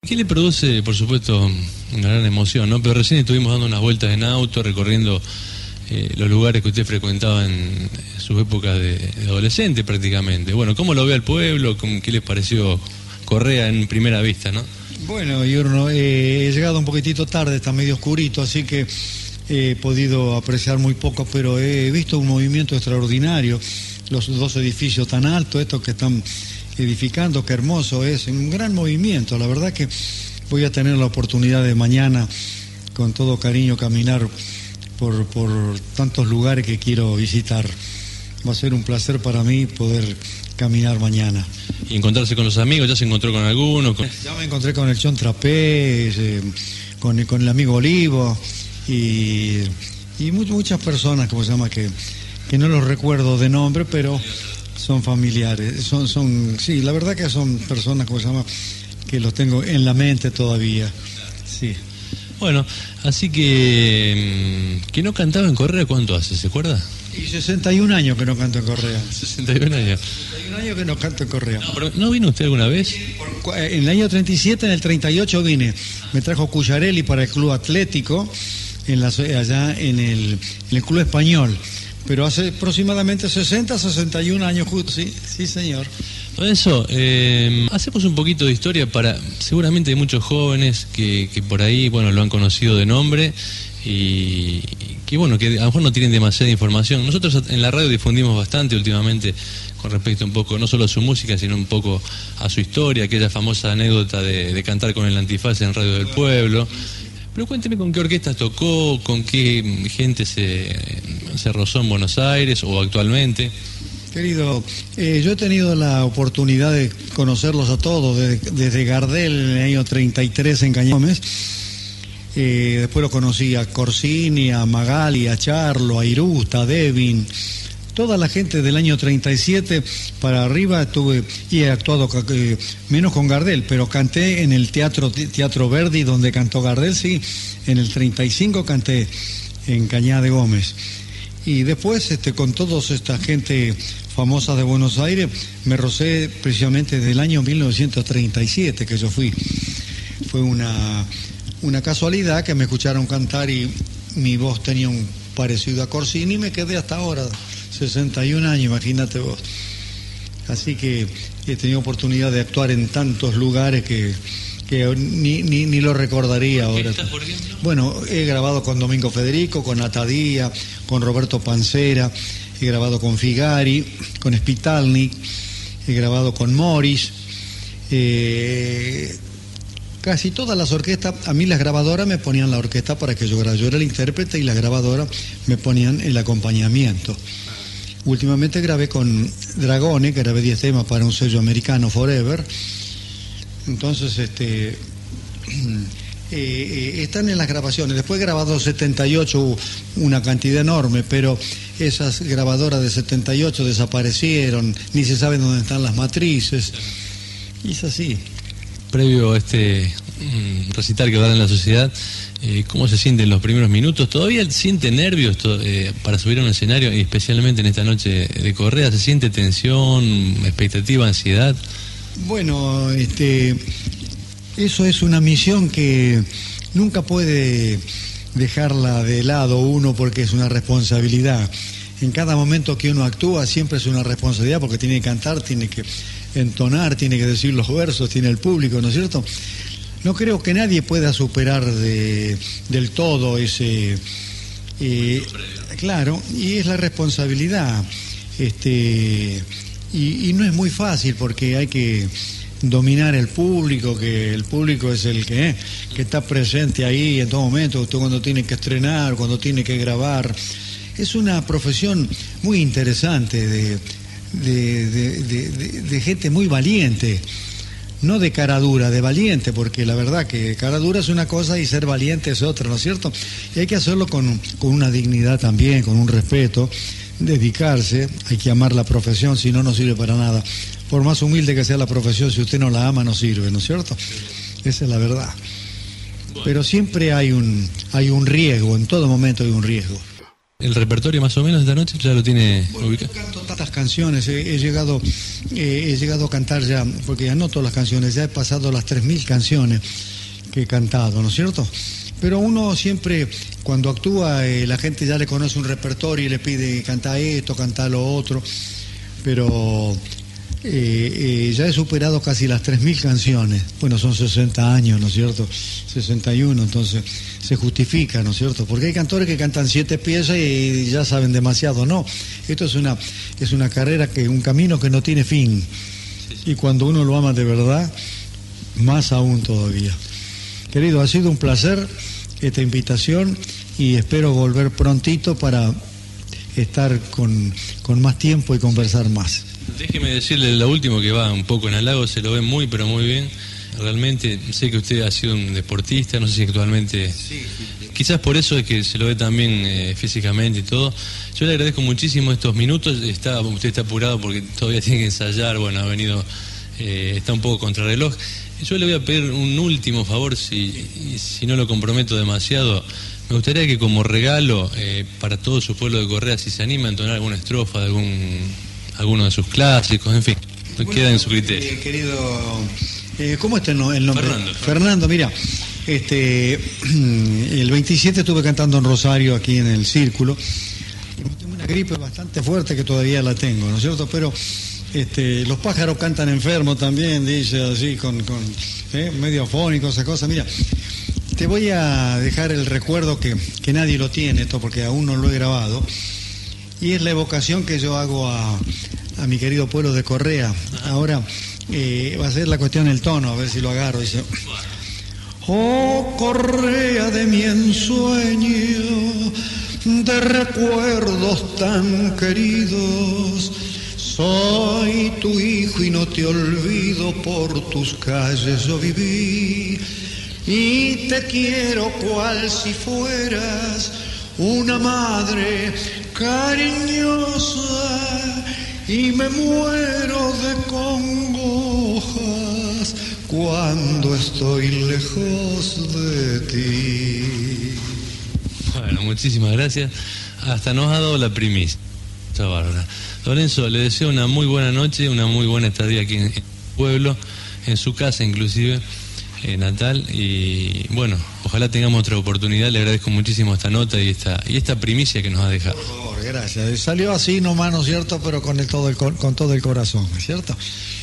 ¿Qué le produce, por supuesto, una gran emoción, ¿no? Pero recién estuvimos dando unas vueltas en auto, recorriendo los lugares que usted frecuentaba en sus épocas de adolescente prácticamente. Bueno, ¿cómo lo ve al pueblo? ¿Qué les pareció Correa en primera vista, no? Bueno, yo he llegado un poquitito tarde, está medio oscurito, así que he podido apreciar muy poco, pero he visto un movimiento extraordinario. Los dos edificios tan altos, estos que están edificando, qué hermoso es, un gran movimiento. La verdad que voy a tener la oportunidad de mañana, con todo cariño, caminar por tantos lugares que quiero visitar. Va a ser un placer para mí poder caminar mañana. ¿Y encontrarse con los amigos? ¿Ya se encontró con alguno? Ya me encontré con el Chon Trapé, con el amigo Olivo y muchas personas, como se llama, que no los recuerdo de nombre, pero son familiares, sí, la verdad que son personas, como se llama, que los tengo en la mente todavía, sí. Bueno, así que no cantaba en Correa, ¿cuánto hace? ¿Se acuerda? Y 61 años que no canto en Correa. 61 años. 61 años que no canto en Correa. No, pero ¿no vino usted alguna vez? En el año 37, en el 38 vine. Me trajo Cuyarelli para el Club Atlético, allá en el Club Español. Pero hace aproximadamente 61 años justo, sí señor. Por eso, hacemos un poquito de historia para, seguramente hay muchos jóvenes que por ahí, bueno, lo han conocido de nombre y que, bueno, que a lo mejor no tienen demasiada información. Nosotros en la radio difundimos bastante últimamente con respecto un poco, no solo a su música, sino un poco a su historia, aquella famosa anécdota de cantar con el Antifaz en Radio del Pueblo. Pero cuénteme con qué orquestas tocó, con qué gente se rozó en Buenos Aires o actualmente. Querido, yo he tenido la oportunidad de conocerlos a todos, desde Gardel en el año 33 en Cañames. Después lo conocí a Corsini, a Magali, a Charlo, a Irusta, a Devin. Toda la gente del año 37 para arriba estuve y he actuado menos con Gardel, pero canté en el Teatro Verdi donde cantó Gardel, sí. En el 35 canté en Cañada de Gómez. Y después con toda esta gente famosa de Buenos Aires me rocé precisamente desde el año 1937 que yo fui. Fue una casualidad que me escucharon cantar y mi voz tenía un parecido a Corsini y me quedé hasta ahora. 61 años, imagínate vos. Así que he tenido oportunidad de actuar en tantos lugares que ni lo recordaría ahora. Bueno, he grabado con Domingo Federico, con Atadía, con Roberto Pancera, he grabado con Figari, con Spitalnik, he grabado con Morris. Casi todas las orquestas, a mí las grabadoras me ponían la orquesta para que yo era el intérprete y las grabadoras me ponían el acompañamiento. Últimamente grabé con Dragone, que grabé 10 temas para un sello americano, Forever. Entonces, están en las grabaciones. Después he grabado 78, una cantidad enorme, pero esas grabadoras de 78 desaparecieron, ni se sabe dónde están las matrices. Y es así. Previo a este recital que va a dar en la sociedad, ¿cómo se sienten los primeros minutos? ¿Todavía siente nervios para subir a un escenario, y especialmente en esta noche de Correa? ¿Se siente tensión, expectativa, ansiedad? Bueno, eso es una misión que nunca puede dejarla de lado uno porque es una responsabilidad. En cada momento que uno actúa siempre es una responsabilidad porque tiene que cantar, tiene que entonar, tiene que decir los versos, tiene el público, ¿no es cierto? No creo que nadie pueda superar del todo ese... claro, y es la responsabilidad. Y no es muy fácil porque hay que dominar el público, que el público es el que está presente ahí en todo momento, usted cuando tiene que estrenar, cuando tiene que grabar. Es una profesión muy interesante de gente muy valiente, no de cara dura, de valiente, porque la verdad que cara dura es una cosa y ser valiente es otra, ¿no es cierto? Y hay que hacerlo con una dignidad también, con un respeto, dedicarse, hay que amar la profesión, si no, no sirve para nada. Por más humilde que sea la profesión, si usted no la ama, no sirve, ¿no es cierto? Esa es la verdad. Pero siempre hay un riesgo, en todo momento hay un riesgo. el repertorio más o menos de esta noche? ¿Ya lo tiene ubicado? Yo canto tantas canciones, he llegado a cantar ya, porque anoto las canciones, ya he pasado las 3.000 canciones que he cantado, ¿no es cierto? Pero uno siempre, cuando actúa, la gente ya le conoce un repertorio y le pide canta esto, canta lo otro, pero ya he superado casi las 3.000 canciones. Bueno, son 60 años, ¿no es cierto? 61, entonces se justifica, ¿no es cierto? Porque hay cantores que cantan 7 piezas y ya saben demasiado. No, esto es una carrera, un camino que no tiene fin. Y cuando uno lo ama de verdad, más aún todavía. Querido, ha sido un placer esta invitación y espero volver prontito para estar con más tiempo y conversar más. Déjeme decirle lo último, que va un poco en halago, se lo ve muy pero muy bien. Realmente sé que usted ha sido un deportista, no sé si actualmente... Sí. Quizás por eso es que se lo ve también físicamente y todo. Yo le agradezco muchísimo estos minutos. Usted está apurado porque todavía tiene que ensayar, bueno, ha venido, está un poco contrarreloj. Yo le voy a pedir un último favor, si no lo comprometo demasiado. Me gustaría que como regalo para todo su pueblo de Correa, si se anima a entonar alguna estrofa de alguno de sus clásicos, en fin, queda en su criterio. Querido, ¿cómo está el nombre? Fernando, mira, el 27 estuve cantando en Rosario, aquí en el Círculo. Tengo una gripe bastante fuerte que todavía la tengo, ¿no es cierto? Pero los pájaros cantan enfermos también, dice así, con medio afónico, esa cosa. Mira, te voy a dejar el recuerdo que nadie lo tiene, esto porque aún no lo he grabado. Y es la evocación que yo hago a mi querido pueblo de Correa. Ahora va a ser la cuestión el tono, a ver si lo agarro. Dice: oh Correa de mi ensueño, de recuerdos tan queridos, soy tu hijo y no te olvido, por tus calles yo viví, y te quiero cual si fueras una madre cariñosa, y me muero de congojas cuando estoy lejos de ti. Bueno, muchísimas gracias. Hasta nos ha dado la primicia. Muchas bárbara. Lorenzo, le deseo una muy buena noche, una muy buena estadía aquí en el pueblo, en su casa inclusive, natal, y bueno, ojalá tengamos otra oportunidad. Le agradezco muchísimo esta nota y esta primicia que nos ha dejado. Por favor, gracias. Salió así nomás, ¿no es cierto? Pero con todo el corazón, ¿no es cierto?